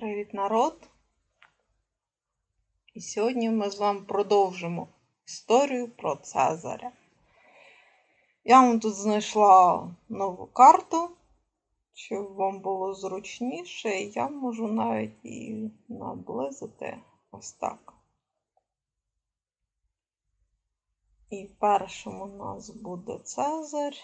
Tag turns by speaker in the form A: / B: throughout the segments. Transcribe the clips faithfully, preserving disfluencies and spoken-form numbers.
A: Привіт, народ! І сьогодні ми з вами продовжимо історію про Цезаря. Я вам тут знайшла нову карту, щоб вам було зручніше, і я можу навіть її наблизити ось так. І першим у нас буде Цезарь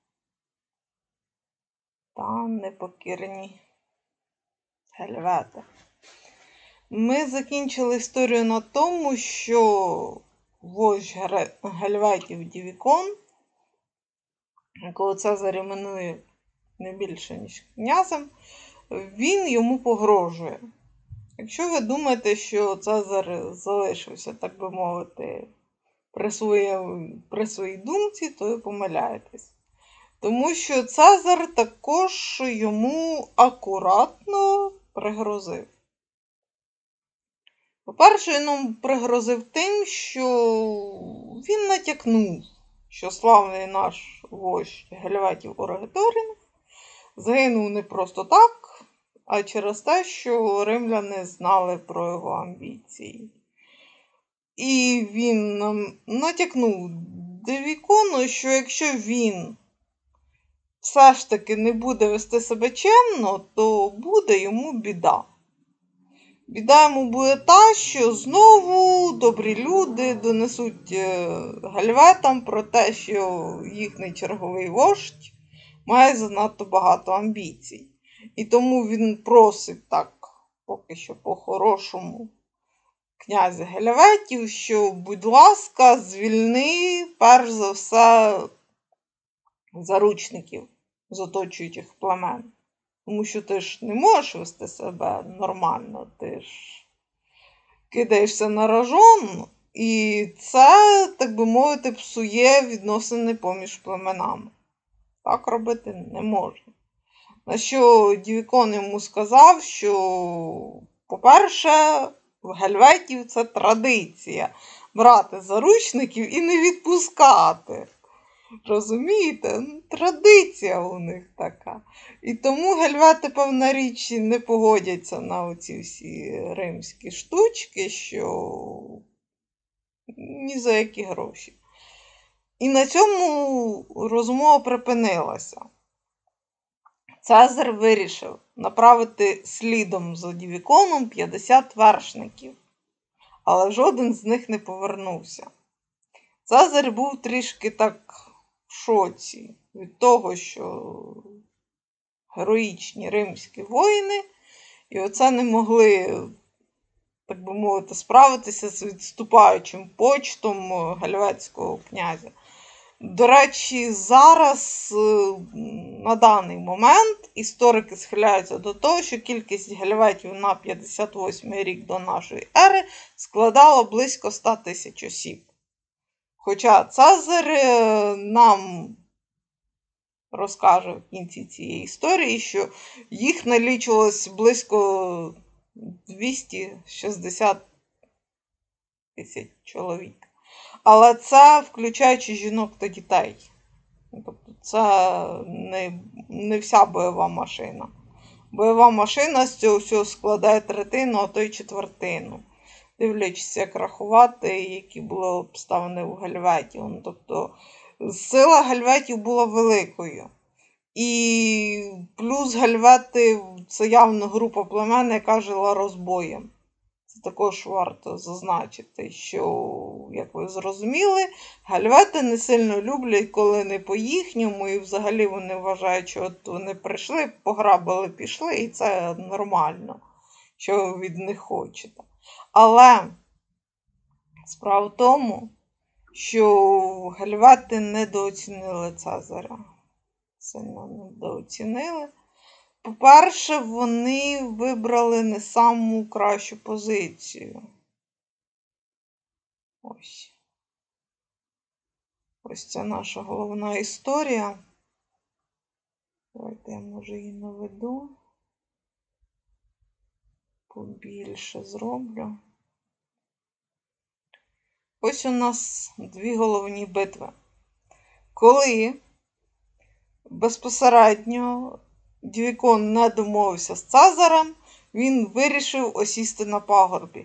A: та непокірні гельвети. Ми закінчили історію на тому, що вождь гельветів Дівікон, якого Цезар іменує не більше, ніж князем, він йому погрожує. Якщо ви думаєте, що Цезар залишився, так би мовити, при, своє, при своїй думці, то ви помиляєтесь. Тому що Цезар також йому акуратно пригрозив. По-перше, він нам пригрозив тим, що він натякнув, що славний наш вождь гельветів Оргеторін загинув не просто так, а через те, що римляни знали про його амбіції. І він нам натякнув Дівікону, що якщо він все ж таки не буде вести себе чемно, то буде йому біда. Біда йому буде та, що знову добрі люди донесуть гельветам про те, що їхній черговий вождь має занадто багато амбіцій. І тому він просить так, поки що по-хорошому, князя гельветів, що, будь ласка, звільни, перш за все, заручників з оточуючих племен. Тому що ти ж не можеш вести себе нормально, ти ж кидаєшся на рожон, і це, так би мовити, псує відносини поміж племенами. Так робити не можна. На що Дівікон йому сказав, що, по-перше, в гельветів це традиція брати заручників і не відпускати. Розумієте? Традиція у них така. І тому гельвети, певна річ, не погодяться на оці всі римські штучки, що ні за які гроші. І на цьому розмова припинилася. Цезар вирішив направити слідом за Дівіконом п'ятдесят вершників, але жоден з них не повернувся. Цезар був трішки так в шоці від того, що героїчні римські воїни, і оце не могли, так би мовити, справитися з відступаючим почтом гельветського князя. До речі, зараз, на даний момент, історики схиляються до того, що кількість гельветів на п'ятдесят восьмий рік до нашої ери складала близько ста тисяч осіб. Хоча Цезар нам розкаже в кінці цієї історії, що їх налічувалось близько двісті шістдесят тисяч чоловік. Але це включаючи жінок та дітей. Тобто це не, не вся бойова машина. Бойова машина з цього всього складає третину, а то й четвертину. Дивлячись, як рахувати, які були обставини у гельветів. Ну, тобто, сила гельветів була великою. І плюс гельвети – це явно група племен, яка жила розбоєм. Це також варто зазначити, що, як ви зрозуміли, гельвети не сильно люблять, коли не по-їхньому, і взагалі вони вважають, що от вони прийшли, пограбили, пішли, і це нормально, що ви від них хочете. Але справа в тому, що гельвети недооцінили Цезаря. Сильно недооцінили. По-перше, вони вибрали не саму кращу позицію. Ось. Ось це наша головна історія. Давайте я, може, її наведу. Побільше зроблю. Ось у нас дві головні битви. Коли безпосередньо Дівікон не домовився з Цезарем, він вирішив осісти на пагорбі.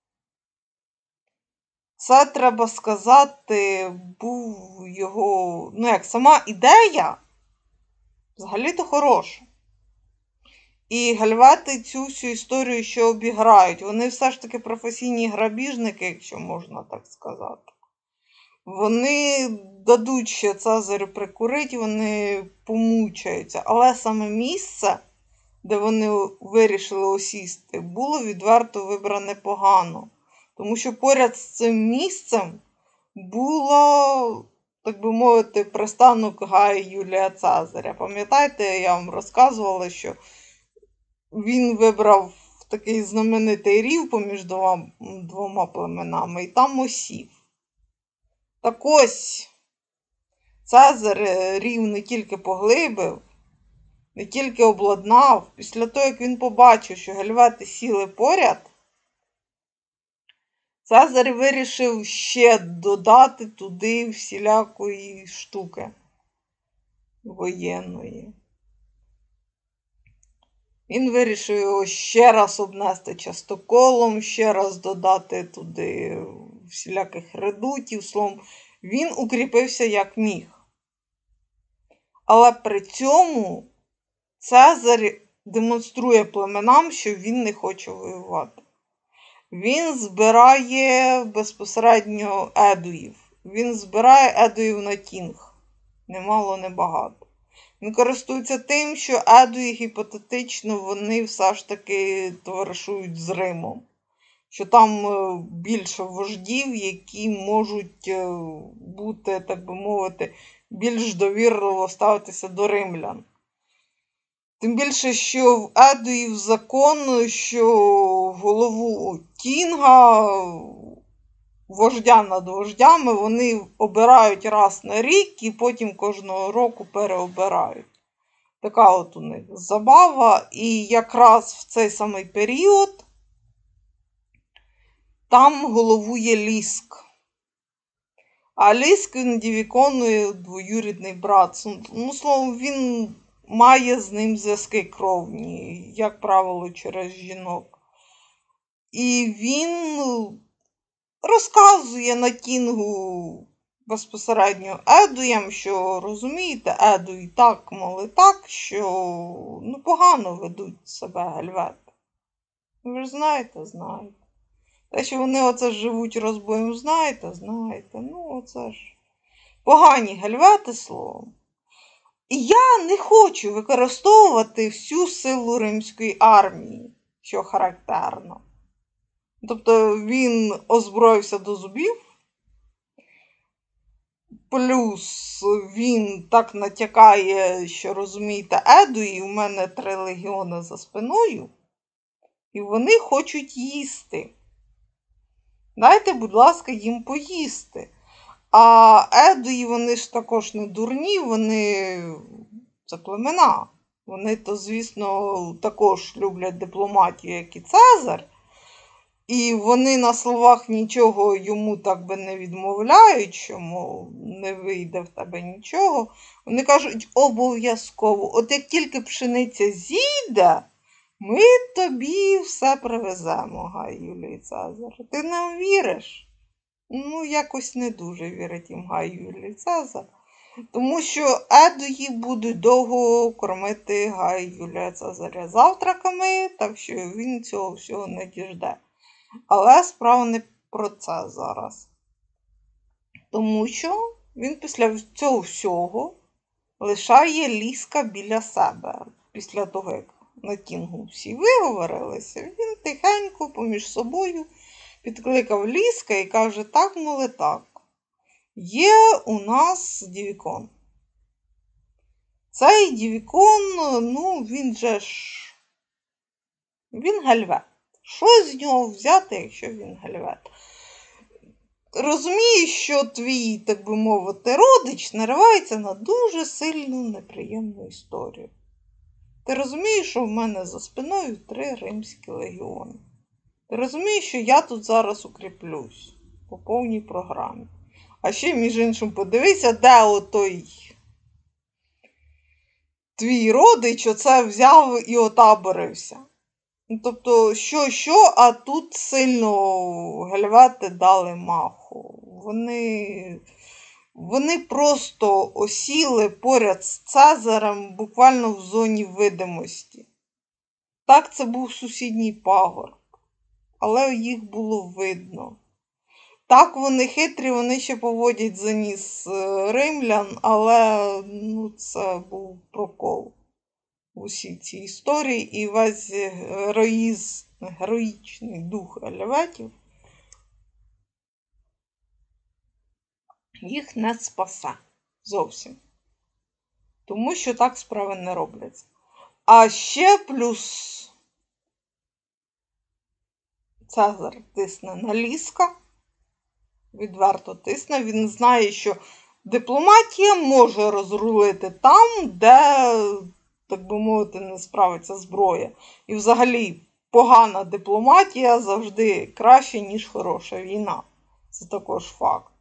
A: Це, треба сказати, був його, ну як, сама ідея взагалі-то хороша. І гельвети цю всю історію ще обіграють. Вони все ж таки професійні грабіжники, якщо можна так сказати. Вони дадуть ще Цезарю прикурити, вони помучаються. Але саме місце, де вони вирішили осісти, було відверто вибране погано. Тому що поряд з цим місцем було, так би мовити, пристанок Гая Юлія Цезаря. Пам'ятаєте, я вам розказувала, що він вибрав такий знаменитий рів поміж двома, двома племенами і там осів. Так ось, Цезар рів не тільки поглибив, не тільки обладнав. Після того, як він побачив, що гельвети сіли поряд, Цезар вирішив ще додати туди всілякої штуки воєнної. Він вирішив його ще раз обнести частоколом, ще раз додати туди всіляких редутів, словом, він укріпився як міг. Але при цьому Цезар демонструє племенам, що він не хоче воювати. Він збирає безпосередньо едуїв. Він збирає едуїв на Тінг. Немало, не багато. Він користується тим, що едуї гіпотетично вони все ж таки товаришують з Римом. Що там більше вождів, які можуть бути, так би мовити, більш довірливо ставитися до римлян. Тим більше, що в едуїв закон, що голову Тінга, вождя над вождями, вони обирають раз на рік і потім кожного року переобирають. Така от у них забава. І якраз в цей самий період там головує Ліск. А Ліск, він виконує двоюрідний брат. Ну, словом, він має з ним зв'язки кровні, як правило, через жінок. І він розказує на Тінгу безпосередньо едуям, що, розумієте, едуї так, моли так, що ну, погано ведуть себе гельвети. Ви ж знаєте, знаєте. Те, що вони оце живуть розбоєм, знаєте, знаєте. Ну, оце ж погані гельвети, словом. І я не хочу використовувати всю силу римської армії, що характерно. Тобто він озброївся до зубів, плюс він так натякає, що, розумієте, едуї, у мене три легіони за спиною, і вони хочуть їсти. Дайте, будь ласка, їм поїсти. А едуї, вони ж також не дурні, вони це племена. Вони то, звісно, також люблять дипломатію, як і Цезар. І вони на словах нічого йому так би не відмовляють, що, мов, не вийде в тебе нічого. Вони кажуть, обов'язково, от як тільки пшениця зійде, ми тобі все привеземо, Гай Юлій Цезар. Ти нам віриш? Ну, якось не дуже вірить їм Гай Юлій Цезар. Тому що едуї будуть довго кормити Гая Юлія Цезаря завтраками, так що він цього всього не діжде. Але справа не про це зараз. Тому що він після цього всього лишає Ліска біля себе. Після того, як на Тінгу всі виговорилися, він тихенько поміж собою підкликав Ліска і каже, так, моли так. Є у нас Дівікон. Цей Дівікон, ну, він же ж, він гельвет. Що з нього взяти, якщо він гельвет? Розумієш, що твій, так би мовити, родич наривається на дуже сильну неприємну історію. Ти розумієш, що в мене за спиною три римські легіони. Ти розумієш, що я тут зараз укріплюсь по повній програмі. А ще, між іншим, подивися, де отой твій родич оце взяв і отаборився. Тобто, що-що, а тут сильно гельвети дали маху. Вони, вони просто осіли поряд з Цезарем буквально в зоні видимості. Так, це був сусідній пагорб, але їх було видно. Так, вони хитрі, вони ще поводять за ніс римлян, але ну, це був прокол в усій цій історії, і весь героїзм, героїчний дух гельветів їх не спасе зовсім. Тому що так справи не робляться. А ще плюс Цезар тисне на Ліска, відверто тисне, він знає, що дипломатія може розрулити там, де, так би мовити, не справиться зброя. І взагалі погана дипломатія завжди краще, ніж хороша війна. Це також факт.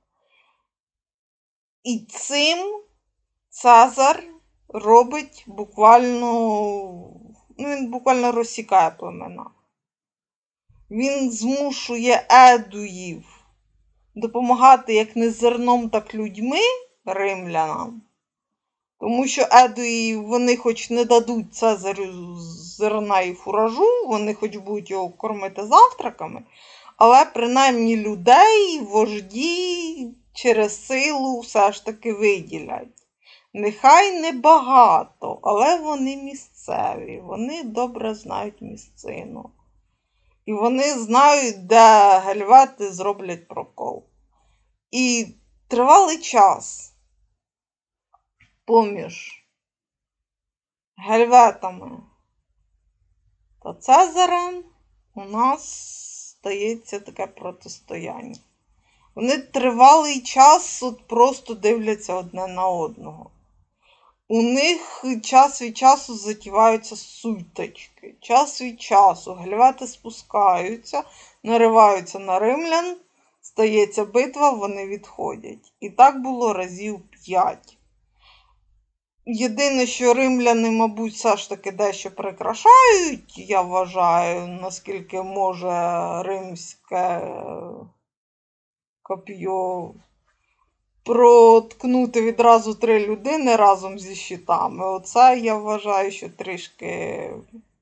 A: І цим Цезар робить буквально, ну він буквально розсікає племена. Він змушує едуїв допомагати як не зерном, так людьми римлянам. Тому що едуї, вони хоч не дадуть Цезарю зерна і фуражу, вони хоч будуть його кормити завтраками, але принаймні людей, вожді через силу все ж таки виділять. Нехай не багато, але вони місцеві, вони добре знають місцину. І вони знають, де гельвети зроблять прокол. І тривалий час поміж гельветами та Цезарем у нас стається таке протистояння. Вони тривалий час от просто дивляться одне на одного. У них час від часу затіваються сутички. Час від часу гельвети спускаються, нариваються на римлян, стається битва, вони відходять. І так було разів п'ять. Єдине, що римляни, мабуть, все ж таки дещо прикрашають, я вважаю, наскільки може римське коп'є проткнути відразу три людини разом зі щитами. Оце, я вважаю, що трішки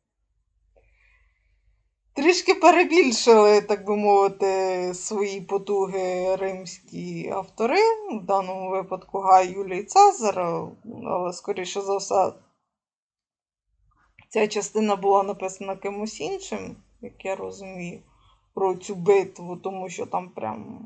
A: трішки перебільшили, так би мовити, свої потуги римські автори, в даному випадку Гай Юлій Цезар, але, скоріше за все, ця частина була написана кимось іншим, як я розумію, про цю битву, тому що там прям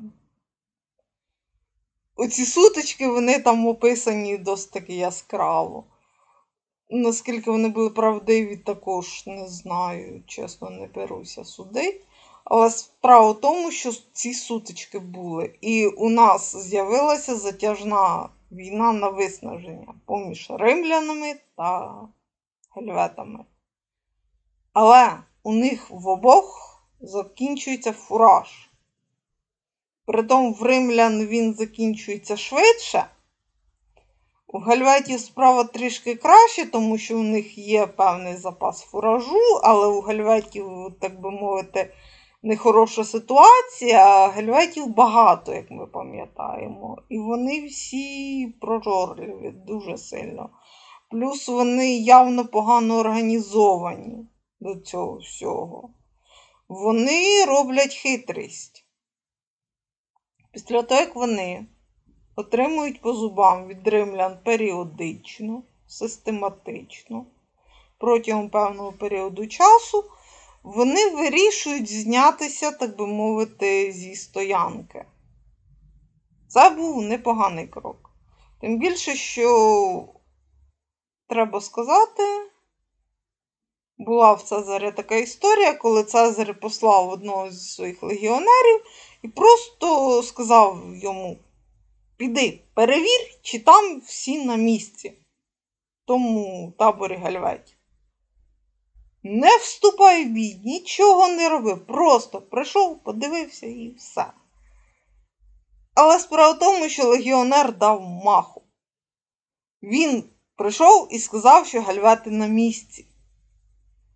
A: оці сутички, вони там описані досить таки яскраво. Наскільки вони були правдиві, також не знаю, чесно, не беруся судити. Але справа в тому, що ці сутички були. І у нас з'явилася затяжна війна на виснаження поміж римлянами та гельветами. Але у них в обох закінчується фураж. Притом в римлян він закінчується швидше. У гельветів справа трішки краще, тому що у них є певний запас фуражу, але у гельветів, так би мовити, нехороша ситуація, а гельветів багато, як ми пам'ятаємо. І вони всі прожорливі дуже сильно. Плюс вони явно погано організовані до цього всього. Вони роблять хитрість. Після того, як вони отримують по зубам від римлян періодично, систематично, протягом певного періоду часу, вони вирішують знятися, так би мовити, зі стоянки. Це був непоганий крок. Тим більше, що, треба сказати, була в Цезаря така історія, коли Цезар послав одного зі своїх легіонерів і просто сказав йому: піди, перевір, чи там всі на місці, в тому таборі гельветів. Не вступай в бій, нічого не роби, просто прийшов, подивився і все. Але справа в тому, що легіонер дав маху. Він прийшов і сказав, що гельвети на місці.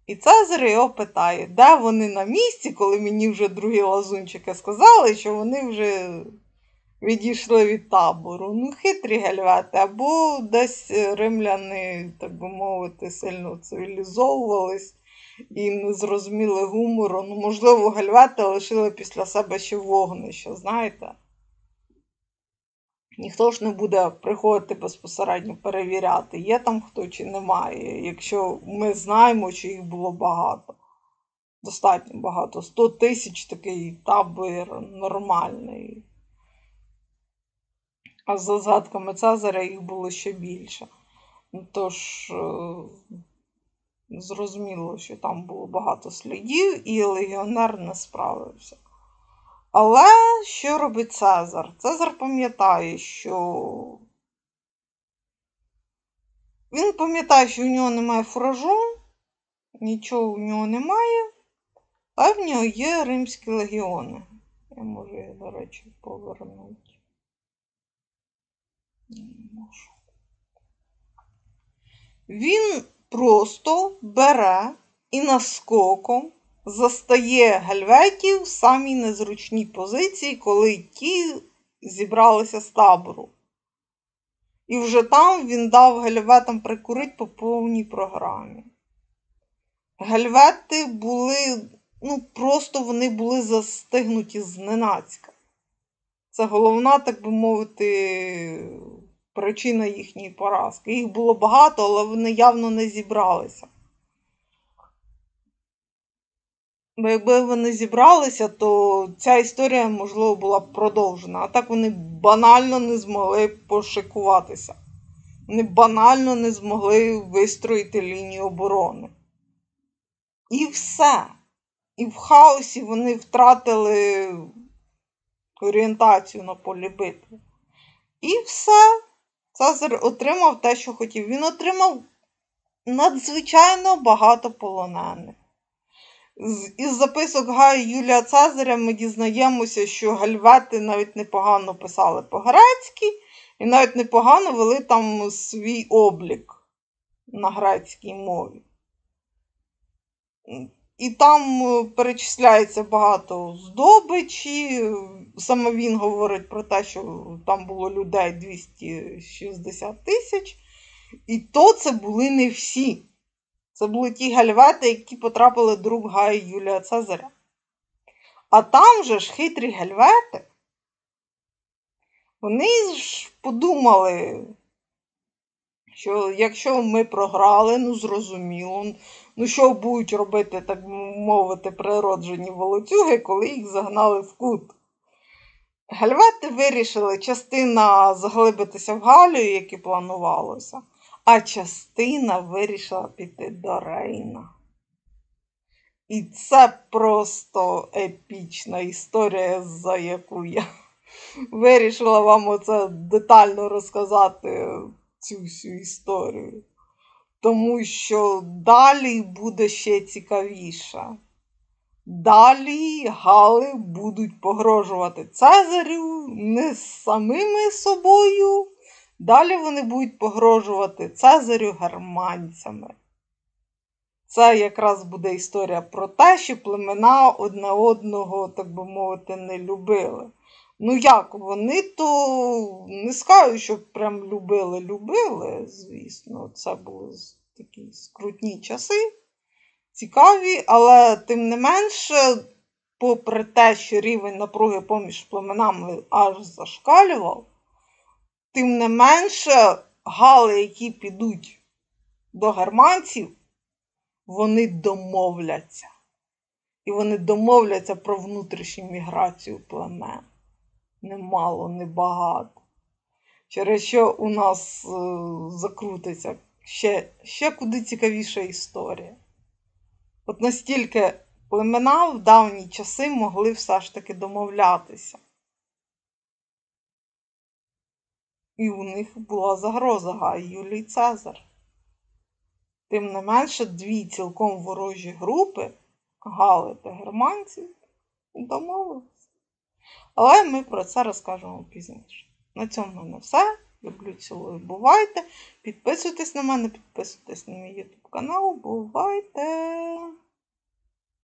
A: І Цезар його питає, де вони на місці, коли мені вже другі лазунчики сказали, що вони вже відійшли від табору. Ну, хитрі гельвети, або десь римляни, так би мовити, сильно цивілізовувались і не зрозуміли гумору. Ну, можливо, гельвети лишили після себе ще вогнище, знаєте? Ніхто ж не буде приходити безпосередньо перевіряти, є там хто чи немає, якщо ми знаємо, що їх було багато. Достатньо багато. сто тисяч такий табір нормальний. А за згадками Цезаря їх було ще більше. Тож, зрозуміло, що там було багато слідів, і легіонер не справився. Але що робить Цезар? Цезар пам'ятає, що він пам'ятає, що у нього немає фуражу, нічого у нього немає, а в нього є римські легіони. Я можу їх, до речі, повернути. Не можу. Він просто бере і наскоком застає гельветів в самій незручній позиції, коли ті зібралися з табору. І вже там він дав гельветам прикурити по повній програмі. Гельвети були, ну просто вони були застигнуті зненацька. Це головна, так би мовити, причина їхньої поразки. Їх було багато, але вони явно не зібралися. Бо якби вони зібралися, то ця історія, можливо, була б продовжена. А так вони банально не змогли пошикуватися. Вони банально не змогли вистроїти лінію оборони. І все. І в хаосі вони втратили орієнтацію на полі битви. І все. Цезар отримав те, що хотів. Він отримав надзвичайно багато полонених. Із записок Гая Юлія Цезаря ми дізнаємося, що гельвети навіть непогано писали по-грецьки і навіть непогано вели там свій облік на грецькій мові. І там перечисляється багато здобичі. Саме він говорить про те, що там було людей двісті шістдесят тисяч. І то це були не всі. Це були ті гельвети, які потрапили до рук Гая Юлія Цезаря. А там же ж хитрі гельвети, вони ж подумали, що якщо ми програли, ну зрозуміло, ну що будуть робити, так мовити, природжені волоцюги, коли їх загнали в кут. Гельвети вирішили частина заглибитися в Галію, як і планувалося, а частина вирішила піти до Рейна. І це просто епічна історія, за яку я вирішила вам оце детально розказати, цю всю історію. Тому що далі буде ще цікавіше. Далі гали будуть погрожувати Цезарю не самими собою. Далі вони будуть погрожувати Цезарю германцями. Це якраз буде історія про те, що племена одне одного, так би мовити, не любили. Ну як, вони то не скажу, що прям любили-любили, звісно. Це були такі скрутні часи, цікаві, але тим не менше, попри те, що рівень напруги поміж племенами аж зашкалював, тим не менше, гали, які підуть до германців, вони домовляться. І вони домовляться про внутрішню міграцію племен. Немало, не багато. Через що у нас е, закрутиться ще, ще куди цікавіша історія. От настільки племена в давні часи могли все ж таки домовлятися. І у них була загроза Гай Юлій Цезар. Тим не менше, дві цілком ворожі групи, гали та германці, домовилися. Але ми про це розкажемо пізніше. На цьому в мене все. Люблю, цілую. Бувайте. Підписуйтесь на мене, підписуйтесь на мій ютуб канал. Бувайте!